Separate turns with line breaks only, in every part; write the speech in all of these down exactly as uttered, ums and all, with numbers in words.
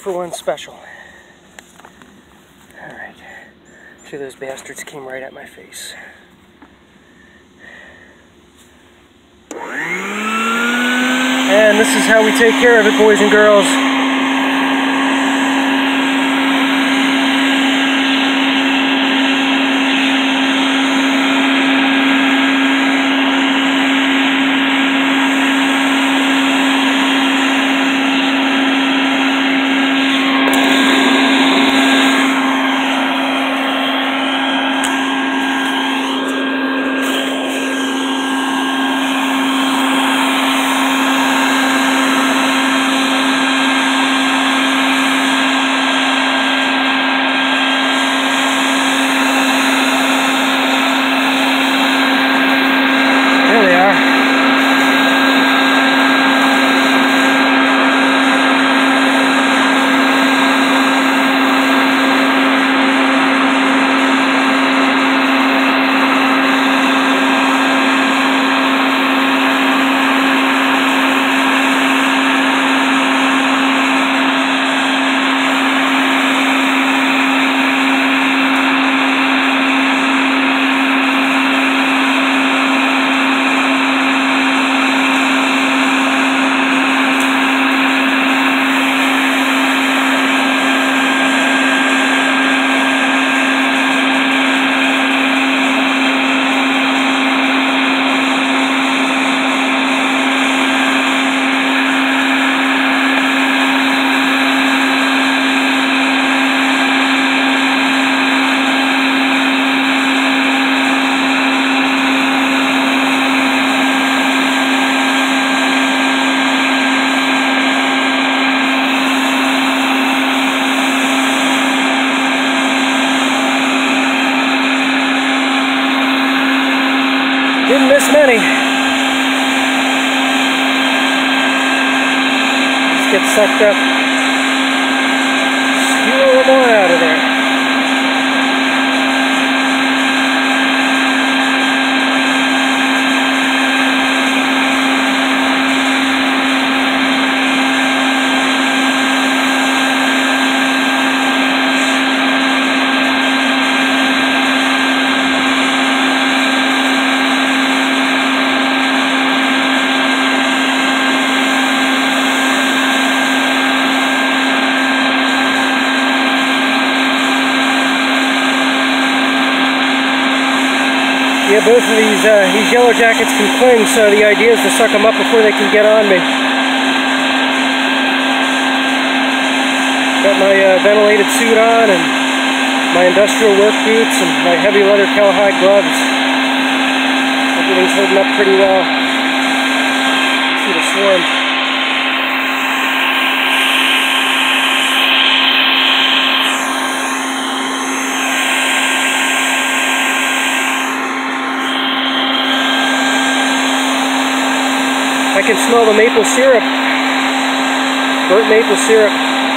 for one special. Alright. See, those bastards came right at my face. And this is how we take care of it, boys and girls. Didn't miss many. Let's get sucked up. Spew a little more out of there. Yeah, both of these uh, these Yellowjackets can cling, so the idea is to suck them up before they can get on me. Got my uh, ventilated suit on and my industrial work boots and my heavy leather cowhide gloves. Everything's holding up pretty well. See the swarm. I can smell the maple syrup, burnt maple syrup.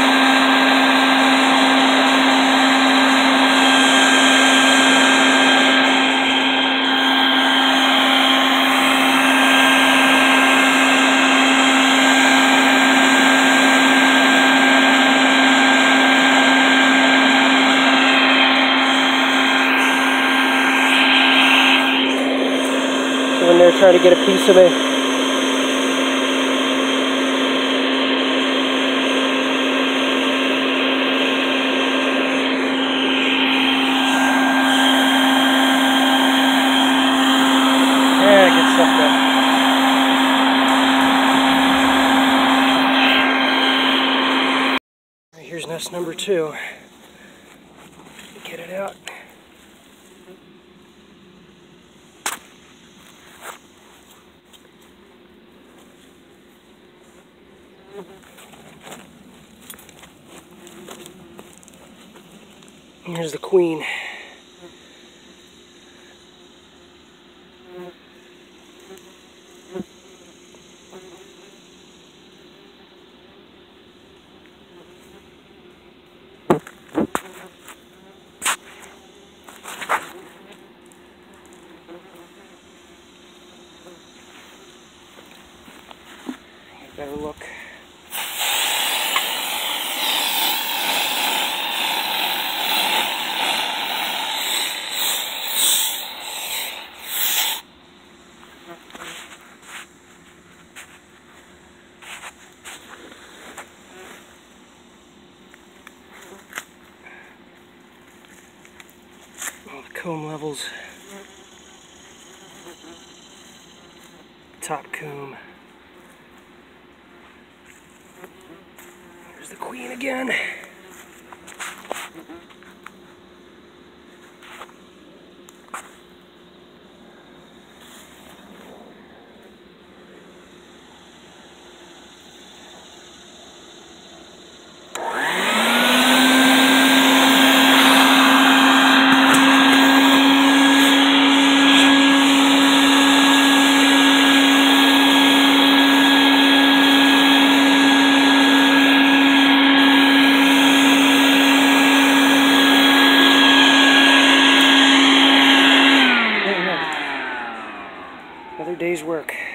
So when they're trying to get a piece of me. Here's nest number two. Get it out. Here's the queen. Better look. Mills. Top comb. There's the queen again. Another day's work.